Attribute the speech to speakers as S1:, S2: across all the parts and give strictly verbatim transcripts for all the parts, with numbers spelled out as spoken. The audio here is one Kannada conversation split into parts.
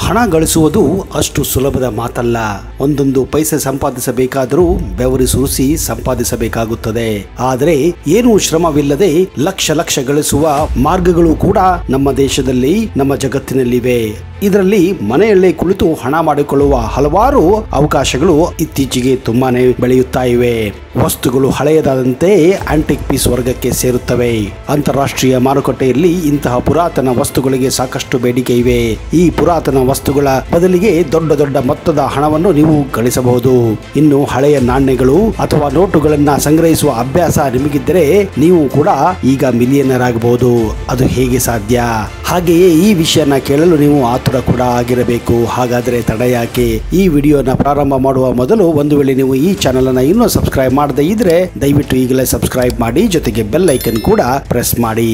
S1: ಹಣ ಗಳಿಸುವುದು ಅಷ್ಟು ಸುಲಭದ ಮಾತಲ್ಲ. ಒಂದೊಂದು ಪೈಸೆ ಸಂಪಾದಿಸಬೇಕಾದರೂ ಬೆವರು ಸುರಿಸಿ ಸಂಪಾದಿಸಬೇಕಾಗುತ್ತದೆ. ಆದರೆ ಏನು ಶ್ರಮವಿಲ್ಲದೆ ಲಕ್ಷ ಲಕ್ಷ ಗಳಿಸುವ ಮಾರ್ಗಗಳು ಕೂಡ ನಮ್ಮ ದೇಶದಲ್ಲಿ, ನಮ್ಮ ಜಗತ್ತಿನಲ್ಲಿವೆ. ಇದರಲ್ಲಿ ಮನೆಯಲ್ಲೇ ಕುಳಿತು ಹಣ ಮಾಡಿಕೊಳ್ಳುವ ಹಲವಾರು ಅವಕಾಶಗಳು ಇತ್ತೀಚೆಗೆ ತುಂಬಾನೇ ಬೆಳೆಯುತ್ತಾ ಇವೆ. ವಸ್ತುಗಳು ಹಳೆಯದಾದಂತೆ ಆಂಟಿಕ್ ಪೀಸ್ ವರ್ಗಕ್ಕೆ ಸೇರುತ್ತವೆ. ಅಂತಾರಾಷ್ಟ್ರೀಯ ಮಾರುಕಟ್ಟೆಯಲ್ಲಿ ಇಂತಹ ಪುರಾತನ ವಸ್ತುಗಳಿಗೆ ಸಾಕಷ್ಟು ಬೇಡಿಕೆ ಇವೆ. ಈ ಪುರಾತನ ವಸ್ತುಗಳ ಬದಲಿಗೆ ದೊಡ್ಡ ದೊಡ್ಡ ಮೊತ್ತದ ಹಣವನ್ನು ನೀವು ಗಳಿಸಬಹುದು. ಇನ್ನು ಹಳೆಯ ನಾಣ್ಯಗಳು ಅಥವಾ ನೋಟುಗಳನ್ನ ಸಂಗ್ರಹಿಸುವ ಅಭ್ಯಾಸ ನಿಮಗಿದ್ದರೆ ನೀವು ಕೂಡ ಈಗ ಮಿಲಿಯನರ್ ಆಗಬಹುದು. ಅದು ಹೇಗೆ ಸಾಧ್ಯ? ಹಾಗೆಯೇ ಈ ವಿಷಯನ ಕೇಳಲು ನೀವು ಆತುರ ಕೂಡ ಆಗಿರಬೇಕು. ಹಾಗಾದರೆ ತಡ ಯಾಕೆ? ಈ ವಿಡಿಯೋನ ಪ್ರಾರಂಭ ಮಾಡುವ ಮೊದಲು ಒಂದು ವೇಳೆ ನೀವು ಈ ಚಾನೆಲ್ ಅನ್ನು ಇನ್ನೂ ಸಬ್ಸ್ಕ್ರೈಬ್ ಮಾಡದೇ ಇದ್ರೆ ದಯವಿಟ್ಟು ಈಗಲೇ ಸಬ್ಸ್ಕ್ರೈಬ್ ಮಾಡಿ, ಜೊತೆಗೆ ಬೆಲ್ ಐಕನ್ ಕೂಡ ಪ್ರೆಸ್ ಮಾಡಿ.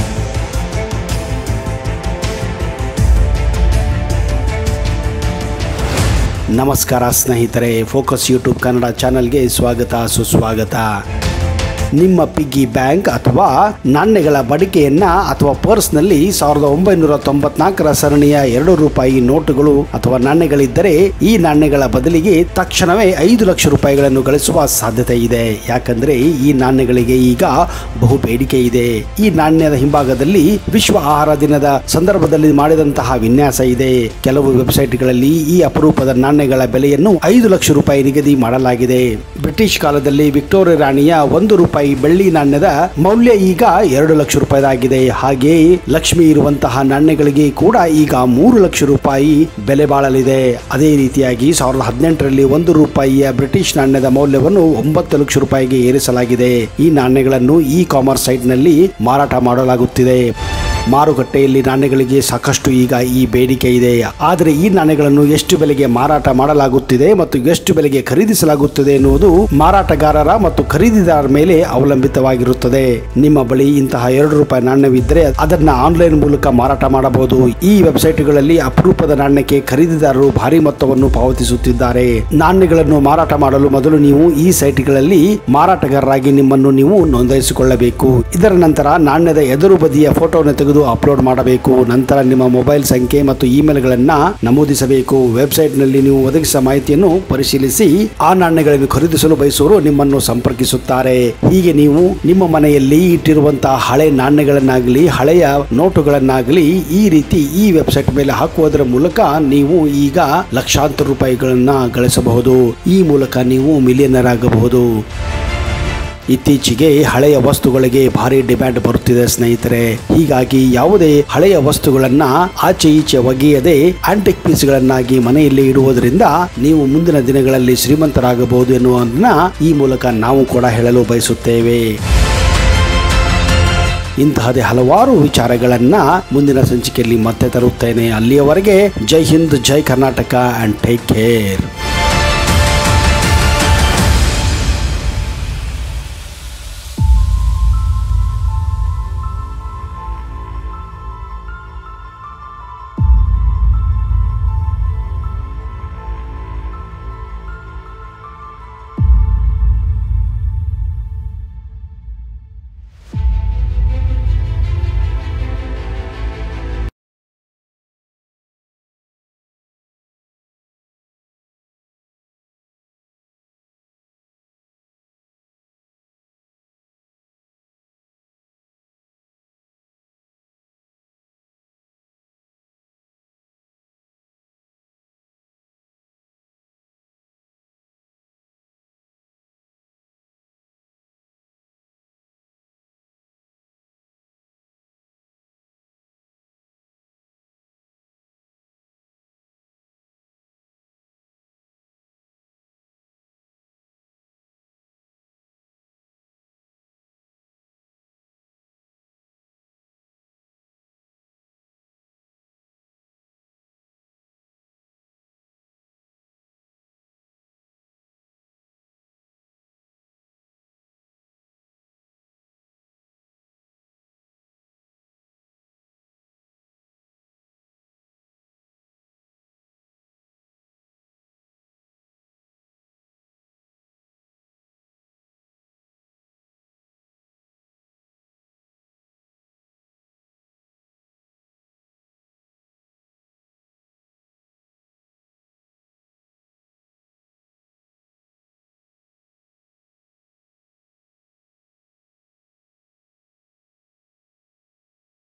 S1: ನಮಸ್ಕಾರ ಸ್ನೇಹಿತರೆ, ಫೋಕಸ್ ಯೂಟ್ಯೂಬ್ ಕನ್ನಡ ಚಾನೆಲ್ಗೆ ಸ್ವಾಗತ ಸುಸ್ವಾಗತ. ನಿಮ್ಮ ಪಿಗ್ಗಿ ಬ್ಯಾಂಕ್ ಅಥವಾ ನಾಣ್ಯಗಳ ಬಡಿಕೆಯನ್ನ ಅಥವಾ ಪರ್ಸ್ನಲ್ಲಿ ಸಾವಿರದ ಒಂಬೈನೂರ ತೊಂಬತ್ನಾಲ್ಕರ ಸರಣಿಯ ಎರಡು ರೂಪಾಯಿ ನೋಟುಗಳು ಅಥವಾ ನಾಣ್ಯಗಳಿದ್ದರೆ ಈ ನಾಣ್ಯಗಳ ಬದಲಿಗೆ ತಕ್ಷಣವೇ ಐದು ಲಕ್ಷ ರೂಪಾಯಿಗಳನ್ನು ಗಳಿಸುವ ಸಾಧ್ಯತೆ ಇದೆ. ಯಾಕಂದ್ರೆ ಈ ನಾಣ್ಯಗಳಿಗೆ ಈಗ ಬಹು ಬೇಡಿಕೆ ಇದೆ. ಈ ನಾಣ್ಯದ ಹಿಂಭಾಗದಲ್ಲಿ ವಿಶ್ವ ಆಹಾರ ದಿನದ ಸಂದರ್ಭದಲ್ಲಿ ಮಾಡಿದಂತಹ ವಿನ್ಯಾಸ ಇದೆ. ಕೆಲವು ವೆಬ್ಸೈಟ್ಗಳಲ್ಲಿ ಈ ಅಪರೂಪದ ನಾಣ್ಯಗಳ ಬೆಲೆಯನ್ನು ಐದು ಲಕ್ಷ ರೂಪಾಯಿ ನಿಗದಿ ಮಾಡಲಾಗಿದೆ. ಬ್ರಿಟಿಷ್ ಕಾಲದಲ್ಲಿ ವಿಕ್ಟೋರಿಯಾ ರಾಣಿಯ ಒಂದು ರೂಪಾಯಿ ಬೆಳ್ಳಿ ನಾಣ್ಯದ ಮೌಲ್ಯ ಈಗ ಎರಡು ಲಕ್ಷ ರೂಪಾಯಿದಾಗಿದೆ. ಹಾಗೆಯೇ ಲಕ್ಷ್ಮಿ ಇರುವಂತಹ ನಾಣ್ಯಗಳಿಗೆ ಕೂಡ ಈಗ ಮೂರು ಲಕ್ಷ ರೂಪಾಯಿ ಬೆಲೆ ಬಾಳಲಿದೆ. ಅದೇ ರೀತಿಯಾಗಿ ಸಾವಿರದ ಹದಿನೆಂಟರಲ್ಲಿ ಒಂದು ರೂಪಾಯಿಯ ಬ್ರಿಟಿಷ್ ನಾಣ್ಯದ ಮೌಲ್ಯವನ್ನು ಒಂಬತ್ತು ಲಕ್ಷ ರೂಪಾಯಿಗೆ ಏರಿಸಲಾಗಿದೆ. ಈ ನಾಣ್ಯಗಳನ್ನು ಇ ಕಾಮರ್ಸ್ ಸೈಟ್ ನಲ್ಲಿ ಮಾರಾಟ ಮಾಡಲಾಗುತ್ತಿದೆ. ಮಾರುಕಟ್ಟೆಯಲ್ಲಿ ನಾಣ್ಯಗಳಿಗೆ ಸಾಕಷ್ಟು ಈಗ ಈ ಬೇಡಿಕೆ ಇದೆ. ಆದರೆ ಈ ನಾಣ್ಯಗಳನ್ನು ಎಷ್ಟು ಬೆಲೆಗೆ ಮಾರಾಟ ಮಾಡಲಾಗುತ್ತಿದೆ ಮತ್ತು ಎಷ್ಟು ಬೆಲೆಗೆ ಖರೀದಿಸಲಾಗುತ್ತದೆ ಎನ್ನುವುದು ಮಾರಾಟಗಾರರ ಮತ್ತು ಖರೀದಿದಾರರ ಮೇಲೆ ಅವಲಂಬಿತವಾಗಿರುತ್ತದೆ. ನಿಮ್ಮ ಬಳಿ ಇಂತಹ ಎರಡು ರೂಪಾಯಿ ನಾಣ್ಯವಿದ್ದರೆ ಅದನ್ನ ಆನ್ಲೈನ್ ಮೂಲಕ ಮಾರಾಟ ಮಾಡಬಹುದು. ಈ ವೆಬ್ಸೈಟ್ಗಳಲ್ಲಿ ಅಪರೂಪದ ನಾಣ್ಯಕ್ಕೆ ಖರೀದಿದಾರರು ಭಾರಿ ಮೊತ್ತವನ್ನು ಪಾವತಿಸುತ್ತಿದ್ದಾರೆ. ನಾಣ್ಯಗಳನ್ನು ಮಾರಾಟ ಮಾಡಲು ಮೊದಲು ನೀವು ಈ ಸೈಟ್ಗಳಲ್ಲಿ ಮಾರಾಟಗಾರರಾಗಿ ನಿಮ್ಮನ್ನು ನೀವು ನೋಂದಾಯಿಸಿಕೊಳ್ಳಬೇಕು. ಇದರ ನಂತರ ನಾಣ್ಯದ ಎದುರು ಬದಿಯ ಫೋಟೋವನ್ನು ತೆಗೆದು ಅಪ್ಲೋಡ್ ಮಾಡಬೇಕು. ನಂತರ ನಿಮ್ಮ ಮೊಬೈಲ್ ಸಂಖ್ಯೆ ಮತ್ತು ಇಮೇಲ್ ಗಳನ್ನ ನಮೂದಿಸಬೇಕು. ವೆಬ್ಸೈಟ್ ನಲ್ಲಿ ನೀವು ಒದಗಿಸಿದ ಮಾಹಿತಿಯನ್ನು ಪರಿಶೀಲಿಸಿ ಆ ನಾಣ್ಯಗಳನ್ನು ಖರೀದಿಸಲು ಬಯಸುವವರು ನಿಮ್ಮನ್ನು ಸಂಪರ್ಕಿಸುತ್ತಾರೆ. ಹೀಗೆ ನೀವು ನಿಮ್ಮ ಮನೆಯಲ್ಲಿ ಇಟ್ಟಿರುವಂತಹ ಹಳೆ ನಾಣ್ಯಗಳನ್ನಾಗಲಿ ಹಳೆಯ ನೋಟುಗಳನ್ನಾಗಲಿ ಈ ರೀತಿ ಈ ವೆಬ್ಸೈಟ್ ಮೇಲೆ ಹಾಕುವುದರ ಮೂಲಕ ನೀವು ಈಗ ಲಕ್ಷಾಂತರ ರೂಪಾಯಿಗಳನ್ನ ಗಳಿಸಬಹುದು. ಈ ಮೂಲಕ ನೀವು ಮಿಲಿಯನರ್ ಆಗಬಹುದು. ಇತ್ತೀಚೆಗೆ ಹಳೆಯ ವಸ್ತುಗಳಿಗೆ ಭಾರಿ ಡಿಮ್ಯಾಂಡ್ ಬರುತ್ತಿದೆ ಸ್ನೇಹಿತರೆ. ಹೀಗಾಗಿ ಯಾವುದೇ ಹಳೆಯ ವಸ್ತುಗಳನ್ನ ಆಚೆ ಈಚೆ ಒಗೆಯದೆ ಆಂಟಿಕ್ ಪೀಸ್ಗಳನ್ನಾಗಿ ಮನೆಯಲ್ಲಿ ಇಡುವುದರಿಂದ ನೀವು ಮುಂದಿನ ದಿನಗಳಲ್ಲಿ ಶ್ರೀಮಂತರಾಗಬಹುದು ಎನ್ನುವುದನ್ನ ಈ ಮೂಲಕ ನಾವು ಕೂಡ ಹೇಳಲು ಬಯಸುತ್ತೇವೆ. ಇಂತಹದೇ ಹಲವಾರು ವಿಚಾರಗಳನ್ನ ಮುಂದಿನ ಸಂಚಿಕೆಯಲ್ಲಿ ಮತ್ತೆ ತರುತ್ತೇನೆ. ಅಲ್ಲಿಯವರೆಗೆ ಜೈ ಹಿಂದ್, ಜೈ ಕರ್ನಾಟಕ ಅಂಡ್ ಟೇಕ್ ಕೇರ್.